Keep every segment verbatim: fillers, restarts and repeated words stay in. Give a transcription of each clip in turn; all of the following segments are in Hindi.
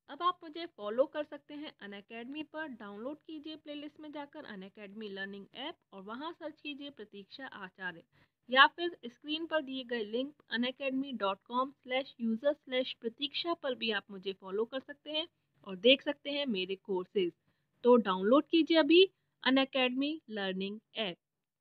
अब आप मुझे फॉलो कर सकते हैं अनअकैडमी पर। डाउनलोड कीजिए प्लेलिस्ट में जाकर अनअकैडमी लर्निंग ऐप और वहां सर्च कीजिए प्रतीक्षा आचार्य, या फिर स्क्रीन पर दिए गए link Unacademy dot com slash user slash Pratiksha पर भी आप मुझे फॉलो कर सकते हैं और देख सकते हैं मेरे कोर्सेज। तो डाउनलोड कीजिए अभी Unacademy learning app.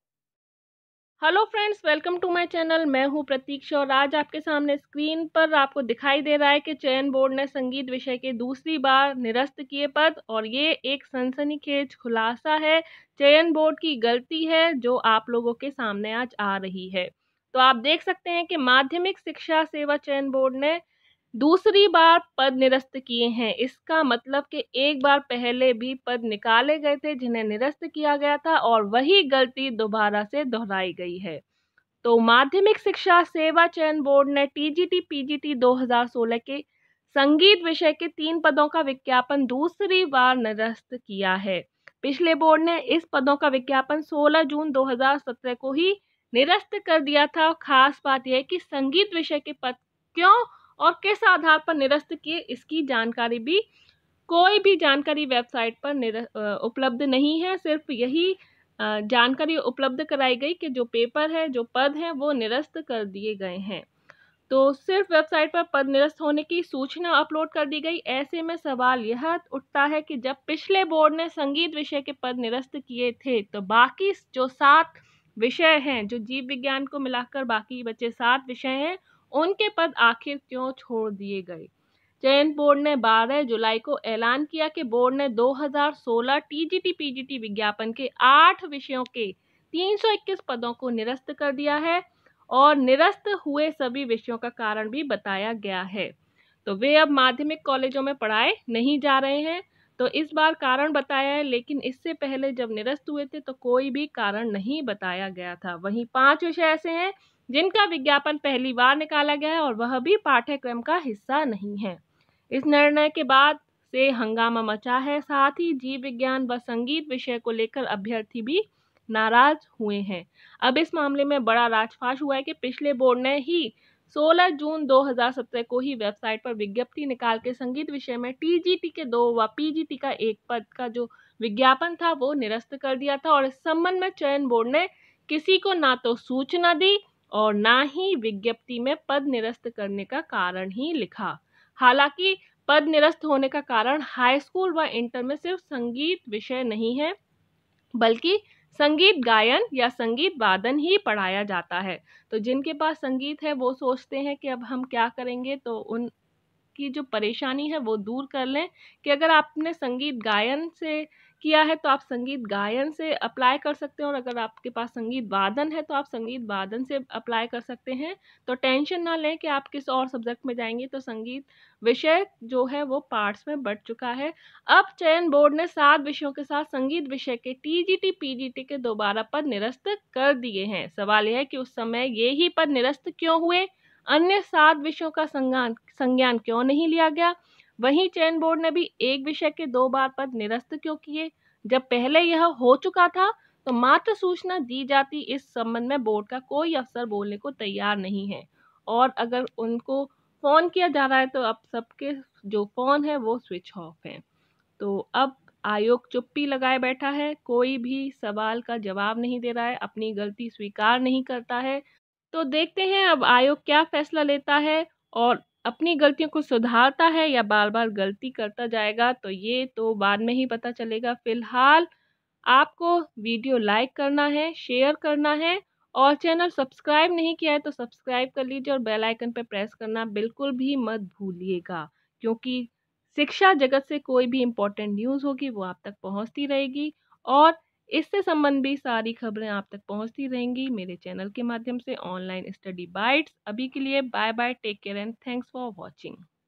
Hello friends, welcome to my channel. मैं हूं प्रतीक्षा और आज आपके सामने स्क्रीन पर आपको दिखाई दे रहा है कि चयन बोर्ड ने संगीत विषय के दूसरी बार निरस्त किए पद, और ये एक सनसनीखेज खुलासा है। चयन बोर्ड की गलती है जो आप लोगों के सामने आज आ रही है। तो आप देख सकते हैं कि माध्यमिक शिक्षा सेवा चयन बोर्ड ने दूसरी बार पद निरस्त किए हैं। इसका मतलब कि एक बार पहले भी पद निकाले गए थे जिन्हें निरस्त किया गया था और वही गलती दोबारा से दोहराई गई है। तो माध्यमिक शिक्षा सेवा चयन बोर्ड ने टीजीटी पीजीटी दो हज़ार सोलह के संगीत विषय के तीन पदों का विज्ञापन दूसरी बार निरस्त किया है। पिछले बोर्ड ने इस पदों का विज्ञापन सोलह जून दो हज़ार सत्रह को ही निरस्त कर दिया था। खास बात यह है कि संगीत विषय के पद क्यों और किस आधार पर निरस्त किए, इसकी जानकारी भी कोई भी जानकारी वेबसाइट पर उपलब्ध नहीं है। सिर्फ यही जानकारी उपलब्ध कराई गई कि जो पेपर है, जो पद हैं, वो निरस्त कर दिए गए हैं। तो सिर्फ वेबसाइट पर पद निरस्त होने की सूचना अपलोड कर दी गई। ऐसे में सवाल यह उठता है कि जब पिछले बोर्ड ने संगीत विषय के पद निरस्त किए थे, तो बाकी जो सात विषय हैं, जो जीव विज्ञान को मिलाकर बाकी बचे सात विषय हैं, उनके पद आखिर क्यों छोड़ दिए गए। चयन बोर्ड ने बारह जुलाई को ऐलान किया कि बोर्ड ने दो हज़ार सोलह टीजीटी पीजीटी विज्ञापन के आठ विषयों के तीन सौ इक्कीस पदों को निरस्त कर दिया है और निरस्त हुए सभी विषयों का कारण भी बताया गया है। तो वे अब माध्यमिक कॉलेजों में पढ़ाए नहीं जा रहे हैं। तो इस बार कारण बताया है, लेकिन इससे पहले जब निरस्त हुए थे तो कोई भी कारण नहीं बताया गया था। वहीं पांच विषय ऐसे हैं जिनका विज्ञापन पहली बार निकाला गया है और वह भी पाठ्यक्रम का हिस्सा नहीं है। इस निर्णय के बाद से हंगामा मचा है। साथ ही जीव विज्ञान व संगीत विषय को लेकर अभ्यर्थी भी नाराज हुए हैं। अब इस मामले में बड़ा राजफाश हुआ है कि पिछले बोर्ड ने ही सोलह जून दो हज़ार सत्रह को ही वेबसाइट पर विज्ञप्ति निकाल के संगीत विषय में टीजीटी के दो व पीजीटी का एक पद का जो विज्ञापन था वो निरस्त कर दिया था, और इस संबंध में चयन बोर्ड ने किसी को ना तो सूचना दी और ना ही विज्ञप्ति में पद निरस्त करने का कारण ही लिखा। हालांकि पद निरस्त होने का कारण हाई स्कूल व इंटर में सिर्फ संगीत विषय नहीं है, बल्कि संगीत गायन या संगीत वादन ही पढ़ाया जाता है। तो जिनके पास संगीत है वो सोचते हैं कि अब हम क्या करेंगे, तो उनकी जो परेशानी है वो दूर कर लें कि अगर आपने संगीत गायन से किया है तो आप संगीत गायन से अप्लाई कर सकते हैं, और अगर आपके पास संगीत वादन है तो आप संगीत वादन से अप्लाई कर सकते हैं। तो टेंशन ना लें कि आप किस और सब्जेक्ट में जाएंगे। तो संगीत विषय जो है वो पार्ट्स में बढ़ चुका है। अब चयन बोर्ड ने सात विषयों के साथ संगीत विषय के टीजीटी पीजीटी के दोबारा पद निरस्त कर दिए हैं। सवाल यह है कि उस समय ये ही पद निरस्त क्यों हुए, अन्य सात विषयों का संज्ञान संज्ञान क्यों नहीं लिया गया। वहीं चयन बोर्ड ने भी एक विषय के दो बार पद निरस्त क्यों किए, जब पहले यह हो चुका था। तो मात्र सूचना दी जाती। इस संबंध में बोर्ड का कोई अफसर बोलने को तैयार नहीं है, और अगर उनको फोन किया जा रहा है तो अब सबके जो फोन है वो स्विच ऑफ है। तो अब आयोग चुप्पी लगाए बैठा है, कोई भी सवाल का जवाब नहीं दे रहा है, अपनी गलती स्वीकार नहीं करता है। तो देखते हैं अब आयोग क्या फैसला लेता है, और अपनी गलतियों को सुधारता है या बार बार गलती करता जाएगा, तो ये तो बाद में ही पता चलेगा। फिलहाल आपको वीडियो लाइक करना है, शेयर करना है, और चैनल सब्सक्राइब नहीं किया है तो सब्सक्राइब कर लीजिए और बेल आइकन पर प्रेस करना बिल्कुल भी मत भूलिएगा, क्योंकि शिक्षा जगत से कोई भी इम्पोर्टेंट न्यूज़ होगी वो आप तक पहुंचती रहेगी, और इससे संबंधी सारी खबरें आप तक पहुंचती रहेंगी मेरे चैनल के माध्यम से। Online study bites. अभी के लिए bye bye, take care and thanks for watching.